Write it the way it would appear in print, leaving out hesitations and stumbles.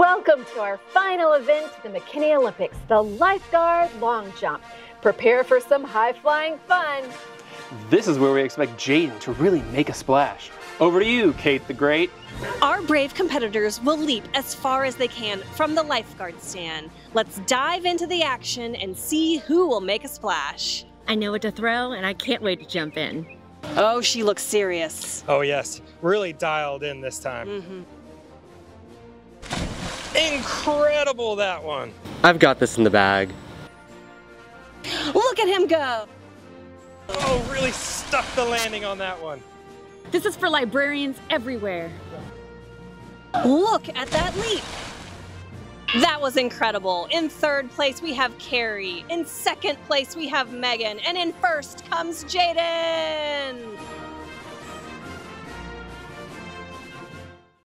Welcome to our final event of the McKinney Olympics, the lifeguard long jump. Prepare for some high-flying fun. This is where we expect Jaden to really make a splash. Over to you, Kate the Great. Our brave competitors will leap as far as they can from the lifeguard stand. Let's dive into the action and see who will make a splash. I know what to throw and I can't wait to jump in. Oh, she looks serious. Oh yes, really dialed in this time. Incredible, that one. I've got this in the bag. Look at him go. Oh, really stuck the landing on that one. This is for librarians everywhere. Look at that leap. That was incredible. In third place, we have Carrie. In second place, we have Megan. And in first comes Jaden.